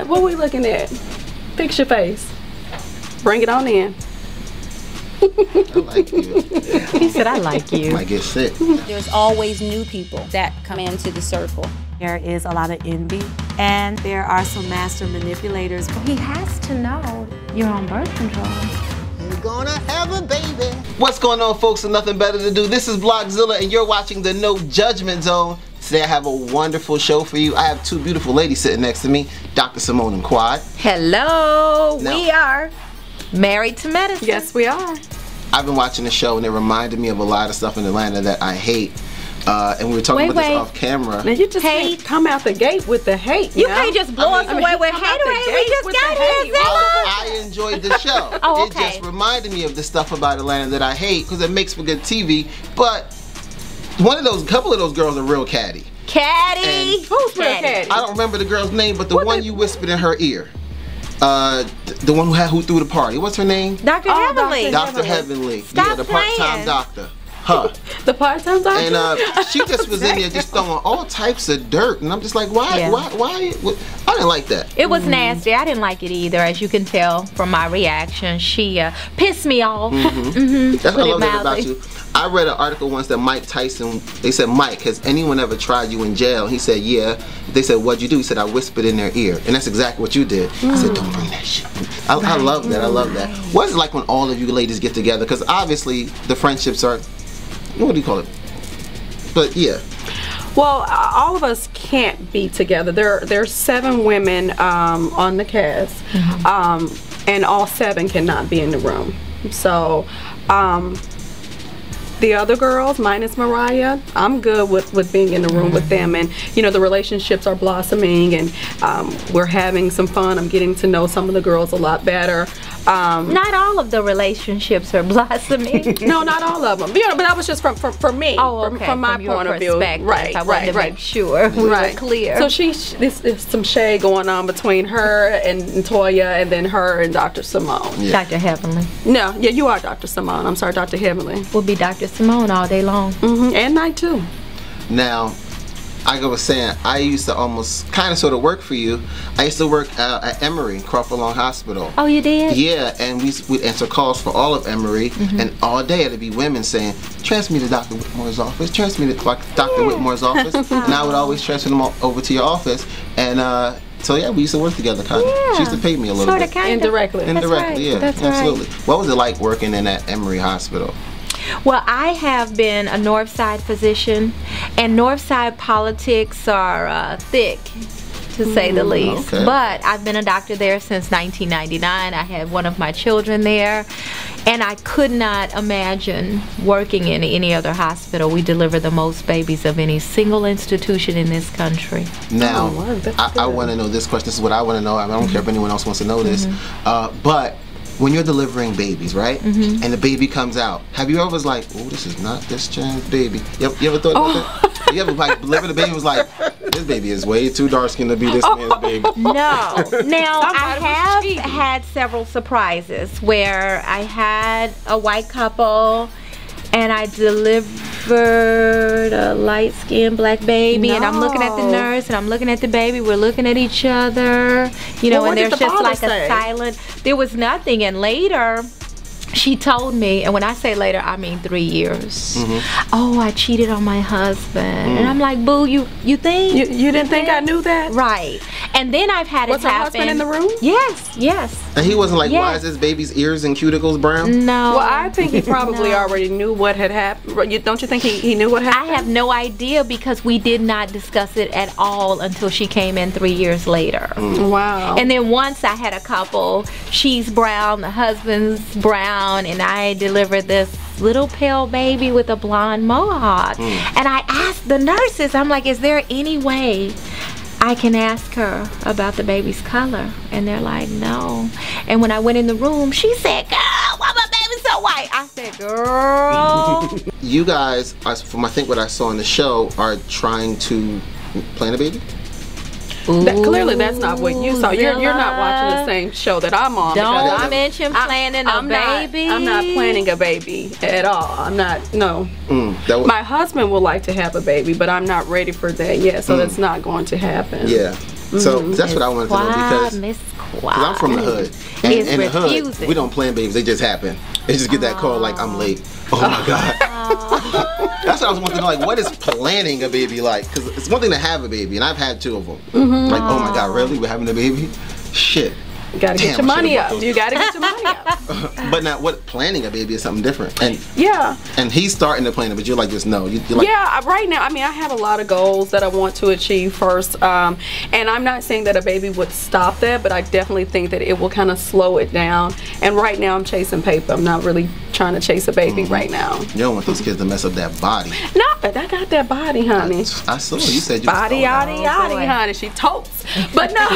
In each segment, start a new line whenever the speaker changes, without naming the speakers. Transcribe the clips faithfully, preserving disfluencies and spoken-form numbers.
at? What are we looking at? Fix your face. Bring it on in.
I like you.
He said, I like you.
Might get sick.
There's always new people that come into the circle.
There is a lot of envy, and there are some master manipulators.
He has to know you're on birth control.
You're gonna have a baby. What's going on, folks? With nothing better to do. This is Blockzilla, and you're watching the No Judgment Zone. Today I have a wonderful show for you. I have two beautiful ladies sitting next to me, Doctor Simone and Quad.
Hello,
Now,
we are married to medicine.
Yes, we are.
I've been watching the show, and it reminded me of a lot of stuff in Atlanta that I hate. Uh, and we were talking
wait,
about
wait.
this off camera.
Now you just
Hate.
can't come out the gate with the hate.
You
know?
can't just blow
I
us
mean,
away with
come out the
haterade. We
gate
just
with
got
the
here,
hate.
Zilla.
I, I enjoyed the show.
Oh,
It
okay.
just reminded me of the stuff about Atlanta that I hate because it makes for good T V. But one of those, couple of those girls are real catty.
Caddy.
And-
Who's real catty?
I don't remember the girl's name, but the
What
one
the-
you whispered in her ear. Uh, th- the one who had who threw the party. What's her name?
Doctor
Oh,
Heavenly.
Doctor
Doctor Heavenly.
Stop
yeah, the part-time
playing.
doctor. Her.
The part-time doctor.
And uh, she just was in there just throwing all types of dirt, and I'm just like, why,
Yeah.
why, why? What? I didn't like that.
It was nasty. I didn't like it either, as you can tell from my reaction. She uh, pissed me off. Mm-hmm.
That's what I
Put it
love that about
mildly.
you. I read an article once that Mike Tyson, they said, Mike, has anyone ever tried you in jail? He said, yeah. They said, what'd you do? He said, I whispered in their ear. And that's exactly what you did. I said, don't bring that shit. I, I love that. I love that. What is it like when all of you ladies get together? Because obviously the friendships are, what do you call it? But yeah.
Well, uh, all of us can't be together. There, there's seven women um, on the cast,
Mm-hmm.
um, and all seven cannot be in the room. So, um, the other girls, minus Mariah, I'm good with, with being in the room with them, and you know the relationships are blossoming, and um, we're having some fun. I'm getting to know some of the girls a lot better. Um,
Not all of the relationships are blossoming.
no, not all of them. You know, but that was just from from, from me,
Oh,
from,
okay.
from my
From your
point of view.
perspective.
Right,
I wanted
right,
to
right.
make sure we
right.
were clear.
So she, sh this there's some shade going on between her and, and Toya, and then her and Doctor Simone.
Yeah.
Doctor Heavenly.
No, yeah, you are Doctor Simone. I'm sorry, Doctor Heavenly.
We'll be Doctor Simone all day long.
hmm And night too.
Now, like I was saying, I used to almost kind of sort of work for you. I used to work uh, at Emory, Crawford Lawn Hospital.
Oh, you did?
Yeah, and we would answer calls for all of Emory,
Mm-hmm.
and all day it'd be women saying, transfer me to Doctor Whitmore's office, transfer me to Doctor Whitmore's office, and I would always transfer them all over to your office, and uh, so yeah, we used to work together, kind of.
Yeah.
She used to pay me a little
Sorta,
bit.
kinda.
Indirectly.
That's
Indirectly,
right.
yeah,
That's right.
absolutely. What was it like working in that Emory Hospital?
Well, I have been a Northside physician, and Northside politics are uh, thick, to say the least.
okay.
But I've been a doctor there since nineteen ninety-nine. I had one of my children there, and I could not imagine working in any other hospital. We deliver the most babies of any single institution in this country.
Now,
Oh, wow, that's
I, I
good.
want to know this question. This is what I want to know. I, mean, I don't care if anyone else wants to know this. Uh, but when you're delivering babies, right?
Mm-hmm.
And the baby comes out, have you ever was like, oh, this is not this child's baby? You ever, you ever thought about
Oh.
that? You ever like delivered the baby and was like, this baby is way too dark skinned to be this man's baby?
No. Now, I
was
have
cheating.
had several surprises where I had a white couple and I delivered a light-skinned black baby, and I'm looking at the
No.
nurse and I'm looking at the baby. We're looking at each other, you know,
Well,
and
what did
there's
the
just
father
like
say?
a silent. There was nothing, and later she told me, and when I say later, I mean three years.
Mm-hmm.
Oh, I cheated on my husband,
Mm.
and I'm like, boo, you you think?
You, you didn't think I knew that?
Right. And then I've had
Was
it
her
happen.
husband in the room?
Yes, yes.
And he wasn't like, why
Yes.
is this baby's ears and cuticles brown?
No.
Well, I think he probably
No.
already knew what had happened. You, don't you think he, he knew what
I
happened?
have no idea because we did not discuss it at all until she came in three years later.
Wow.
And then once I had a couple, she's brown, the husband's brown, and I delivered this little pale baby with a blonde mohawk. And I asked the nurses, I'm like, is there any way I can ask her about the baby's color? And they're like, no. And when I went in the room, she said, girl, why my baby's so white? I said, girl.
You guys, as from I think what I saw in the show, are trying to plan a baby?
That, clearly, that's not what you saw. You're, you're not watching the
Zilla.
same show that I'm on. because
Don't
I'm-
mention
I'm-
planning
I'm
a
not-
baby.
I'm not planning a baby at all. I'm not, no.
Mm, that was,
My husband would like to have a baby, but I'm not ready for that yet, so that's not going to happen.
yeah. So that's what I wanted to know because
Miss
Cause I'm from the hood, and
He's
in the hood,
refusing.
we don't plan babies; they just happen. They just get that call like I'm late. Oh my god! That's what I was wanting to know. Like, what is planning a baby like? Because it's one thing to have a baby, and I've had two of them.
Mm-hmm.
Like, oh my god, really? We're having a baby? Shit.
You gotta get
Damn,
your
I
money
should've
up.
bought those.
You gotta get your money up.
But now, what planning a baby is something different. And
Yeah.
and he's starting to plan it, but you're like, just no. You, you're like,
Yeah, right now, I mean, I have a lot of goals that I want to achieve first. Um, and I'm not saying that a baby would stop that, but I definitely think that it will kind of slow it down. And right now, I'm chasing paper. I'm not really trying to chase a baby
Mm-hmm.
right now.
you don't want those kids to mess up that body.
No, but I got that body, honey.
I saw you said you
Body,
was
yaddy,
Oh,
yaddy,
boy.
honey. She totes. But no.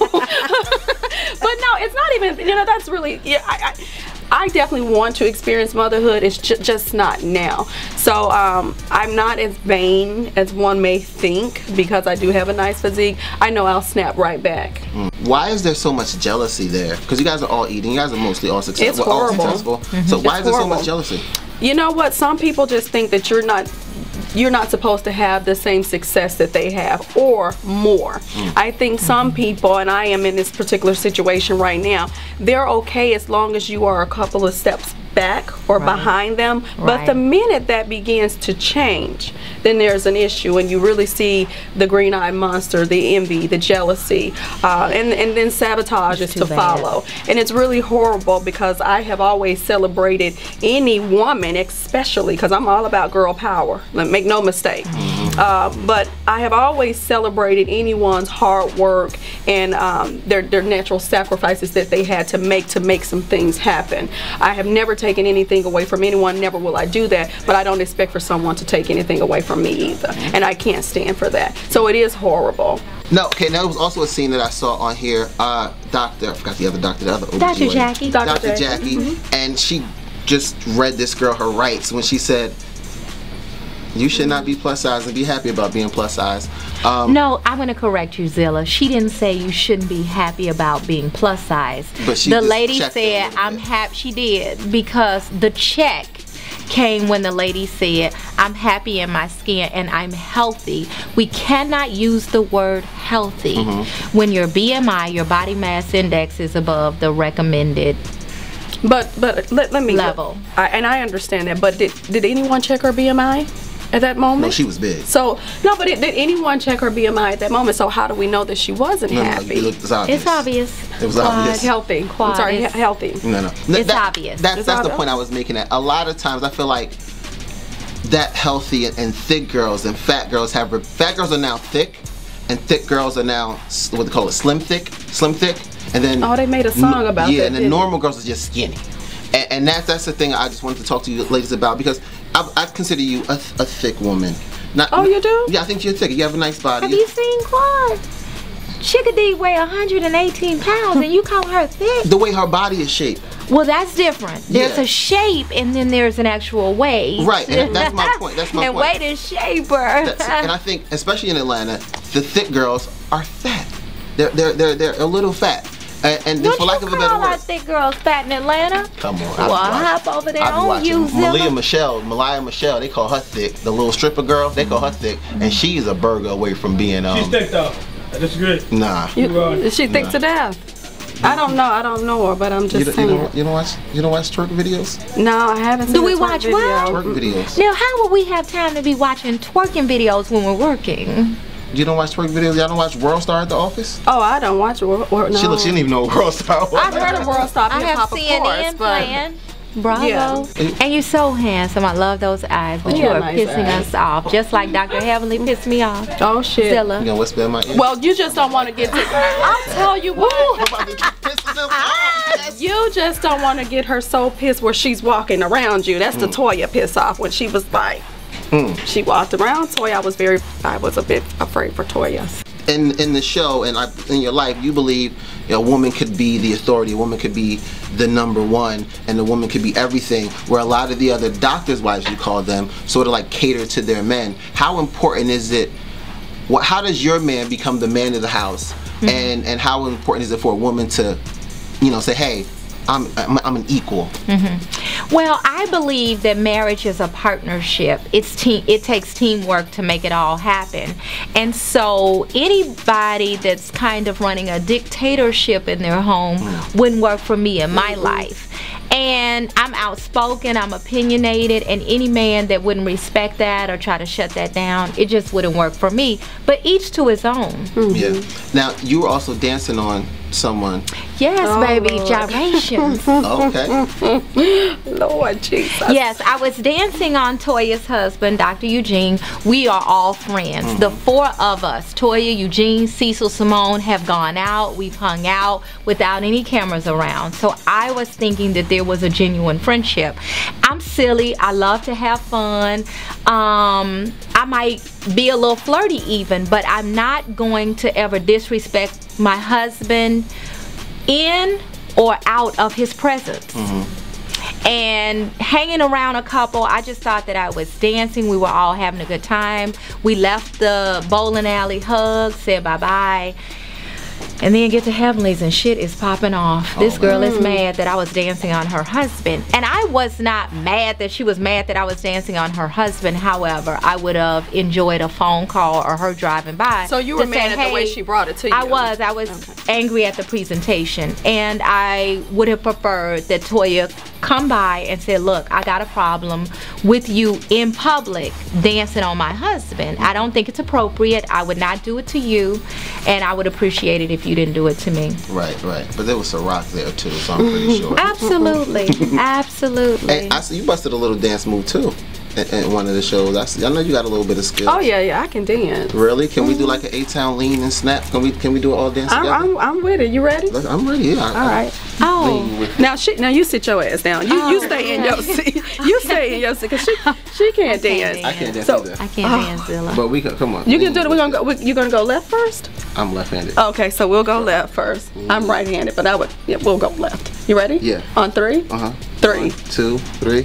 But no, it's not even, you know, that's really, yeah, I, I, I definitely want to experience motherhood. It's ju just not now. So um, I'm not as vain as one may think because I do have a nice physique. I know I'll snap right back.
Mm. Why is there so much jealousy there? Because you guys are all eating. You guys are mostly all successful.
It's horrible.
All successful. So why
It's
is there so
horrible.
much jealousy?
You know what? Some people just think that you're not you're not supposed to have the same success that they have or more. I think some people, and I am in this particular situation right now, they're okay as long as you are a couple of steps back or
Right.
behind them. But
Right.
the minute that begins to change, then there's an issue, and you really see the green-eyed monster, the envy, the jealousy, uh, and and then sabotage is
It's
to
too bad.
follow. And it's really horrible because I have always celebrated any woman, especially because I'm all about girl power. Like, make no mistake. Uh, but I have always celebrated anyone's hard work and um, their their natural sacrifices that they had to make to make some things happen. I have never taken anything away from anyone. Never will I do that. But I don't expect for someone to take anything away from me either, and I can't stand for that. So it is horrible.
No, okay, now there was also a scene that I saw on here. Uh, Doctor, I forgot the other doctor, the other O B G Y N.
Doctor Jackie.
Doctor
Doctor
Jackie.
Jackie, and she just read this girl her rights when she said, you should not be plus size and be happy about being plus size. Um,
No, I'm going to correct you, Zilla. She didn't say you shouldn't be happy about being plus size.
But she
the
just
lady
checked it a
said,
little
I'm
bit.
happy. She did, because the check came when the lady said, I'm happy in my skin and I'm healthy. We cannot use the word healthy
Mm-hmm.
when your B M I, your body mass index, is above the recommended.
But but let, let me
Level.
I, and I understand that. But did did anyone check her B M I at that moment?
no, she was big.
So no, but it, did anyone check her B M I at that moment? So how do we know that she wasn't
No, no,
happy?
you look, it's obvious.
It's obvious.
It was
Quad,
obvious.
healthy. I'm
Quad
sorry,
is-
he- healthy.
No, no.
It's obvious.
That's,
It's
that's the
obvious.
point I was making. That a lot of times I feel like that healthy and, and thick girls and fat girls have, fat girls are now thick and thick girls are now, s- what they call it, slim thick, slim thick. And then,
Oh, they made a song
n-
about
yeah,
that,
and then
didn't
normal girls are just skinny. And, and that's that's the thing I just wanted to talk to you ladies about, because I, I consider you a, th- a thick woman. Not,
Oh, you do?
Yeah, I think you're thick. You have a nice body.
Have you seen Quad? Chickadee weigh one hundred eighteen pounds and you call her thick?
The way her body is shaped.
Well, that's different. There's
Yeah.
a shape and then there's an actual weight.
Right, and that's my point, that's my
and
point.
weight is shaper.
That's, and I think, especially in Atlanta, the thick girls are fat. They're they're they're, they're a little fat, and, and
Don't
for lack
you
of a better
call our
word.
thick girls fat in Atlanta?
Come on,
Well, hop over there
I be
on
watching
you, Zilla.
Malia Michelle, Malia Michelle. They call her thick. The little stripper girl, they call her thick, and she's a burger away from being um.
She's thick though. I disagree.
Nah.
You,
Right.
is she thick
Nah.
to death? I don't know. I don't know her, but I'm
You
just
don't, you,
saying.
don't, you don't watch you don't watch twerk videos?
No, I haven't seen
Do
a
we
twerk
watch
video.
what?
Twerk videos.
Now, how would we have time to be watching twerking videos when we're working?
You don't watch twerk videos? Y'all don't watch World Star at the office?
Oh, I don't watch. Or, or, no.
She look, she didn't even know what World Star was.
I've heard of World Star
I
Hip
have
Hop, of
C N N
course, but
playing. Bravo.
Yeah.
And you're so handsome. I love those eyes, but you
Yeah,
are
nice
pissing
eyes.
us off, just like Doctor Heavenly pissed me off.
oh shit.
You
Zilla.
gonna whisper in my ear?
Well, you just don't want to get to. I'll tell you
I'm
what.
about to get pissed in them off.
You just don't want to get her so pissed where she's walking around you. That's the
Mm.
Toya piss off when she was like. She walked around Toya. I was very. I was a bit afraid for Toya.
in in the show and I, in your life, you believe, you know, a woman could be the authority, a woman could be the number one, and a woman could be everything, where a lot of the other doctors' wives, you call them, sort of like cater to their men. How important is it, what, how does your man become the man of the house, and and how important is it for a woman to, you know, say, hey, I'm I'm, I'm an equal.
Mm-hmm. Well, I believe that marriage is a partnership. It's team. It takes teamwork to make it all happen. And so anybody that's kind of running a dictatorship in their home mm. wouldn't work for me in my mm-hmm. life. And I'm outspoken, I'm opinionated, and any man that wouldn't respect that or try to shut that down, it just wouldn't work for me. But each to his own.
Mm-hmm. Yeah. Now, you were also dancing on someone.
Yes,
oh,
baby,
Lord.
gyrations.
Okay.
Lord Jesus.
Yes, I was dancing on Toya's husband, Doctor Eugene. We are all friends. Mm-hmm. The four of us, Toya, Eugene, Cecil, Simone, have gone out. We've hung out without any cameras around. So I was thinking that there was a genuine friendship. I'm silly. I love to have fun. Um, I might be a little flirty even, but I'm not going to ever disrespect my husband in or out of his presence. Mm-hmm. And hanging around a couple, I just thought that I was dancing. We were all having a good time. We left the bowling alley, hugged, said bye-bye. And then get to Heavenly's and shit is popping off. This oh, girl is mad that I was dancing on her husband. And I was not mad that she was mad that I was dancing on her husband. However, I would have enjoyed a phone call or her driving by.
So you were mad
say,
at
hey,
the way she brought it to you?
I was. I was okay. angry at the presentation. And I would have preferred that Toya come by and say, look, I got a problem with you in public dancing on my husband. I don't think it's appropriate. I would not do it to you. And I would appreciate it if you didn't do it to me.
Right, right. But there was Ciroc there too, so I'm pretty sure.
Absolutely. Absolutely.
And I see you busted a little dance move too in, in one of the shows. I, see, I know you got a little bit of skill.
Oh yeah, yeah, I can dance.
Really? Can we do like an A-Town lean and snap? Can we can we do it all dance
I'm,
together?
I'm, I'm with it. You ready?
Look, I'm ready, yeah.
All right.
Oh.
Now she, now you sit your ass down. You
oh,
you stay in your seat. You stay in your seat because she she can't,
I can't
dance.
dance.
I can't dance
so,
either.
I can't
oh.
dance, Zilla.
But we can, come on.
You can do it. We're gonna go. We, you gonna go left first?
I'm left-handed.
Okay, so we'll go left first. Mm. I'm right-handed, but I would. Yeah, we'll go left. You ready?
Yeah.
On three.
Uh huh.
Three.
One, two, three.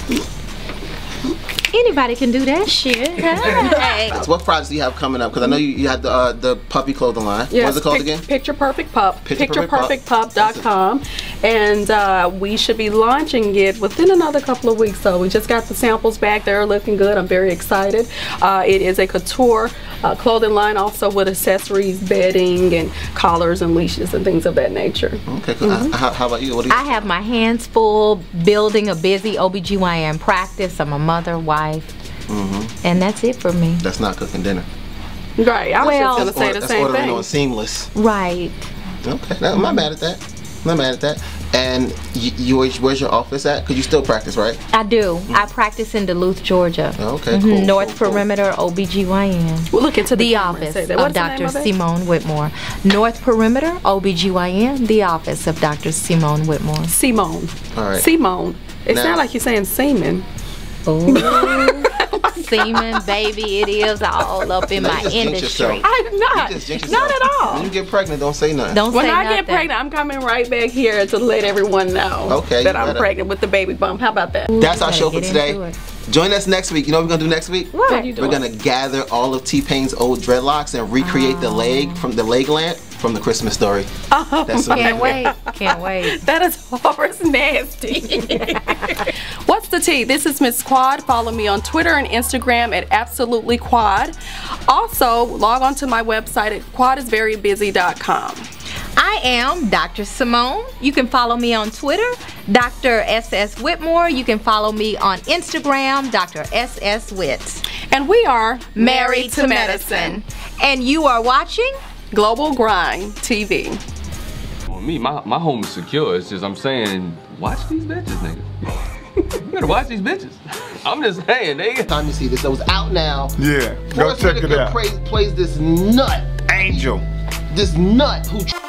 Anybody can do that shit. Hey.
So what projects do you have coming up? Because I know you, you had the uh, the puppy clothing line.
Yes,
What's it called
pic
again?
Picture Perfect Pup.
Picture
Perfect Pup dot com. And uh, we should be launching it within another couple of weeks. So we just got the samples back. They're looking good. I'm very excited. Uh, it is a couture uh, clothing line, also with accessories, bedding, and collars and leashes and things of that nature.
Okay, cool. Mm-hmm. how, how about you? What do you?
I have my hands full building a busy O B G Y N practice. I'm a mother, wife, mm-hmm. and that's it for me.
That's not cooking dinner.
Right. I was
well,
just going to say the same
ordering
thing.
on Seamless.
Right.
Okay. Now, I'm not mad at that. I'm not mad at that. And you, you where's your office at? Because you still practice, right?
I do. Mm-hmm. I practice in Duluth, Georgia.
Okay,
mm-hmm.
cool.
North
cool,
Perimeter
cool.
O B G Y N.
We'll look into the,
the office of Doctor
of
Simone Whitmore. North Perimeter O B G Y N. The office of Doctor Simone Whitmore.
Simone.
All right.
Simone. It
now,
sounds like you're saying semen.
Oh. Semen, baby, it is all up in
no,
my industry.
I'm not. Not at all.
When you get pregnant, don't say nothing.
Don't
when
say
I
nothing.
get pregnant, I'm coming right back here to let everyone know
okay,
that I'm
better.
pregnant with the baby bump. How about that?
That's our show for today. Join us next week. You know what we're gonna do next week?
What?
What are you doing?
We're gonna gather all of T-Pain's old dreadlocks and recreate oh. the leg from the leg lamp from the Christmas Story.
Oh,
That's
can't wait. Can't wait.
That is horse nasty. What's the tea? This is Miss Quad. Follow me on Twitter and Instagram at Absolutely Quad. Also, log on to my website at quad is very busy dot com.
I am Doctor Simone. You can follow me on Twitter, Doctor S S Whitmore. You can follow me on Instagram, Doctor S S Whit.
And we are
Married, Married to, to medicine. medicine. And you are watching
Global Grind T V.
Well, me, my, my home is secure. It's just I'm saying, watch these bitches, nigga. You gotta watch these bitches. I'm just saying, nigga.
Time you see this, so it's out now.
Yeah, go check it out.
Plays, plays this nut.
Angel.
This nut who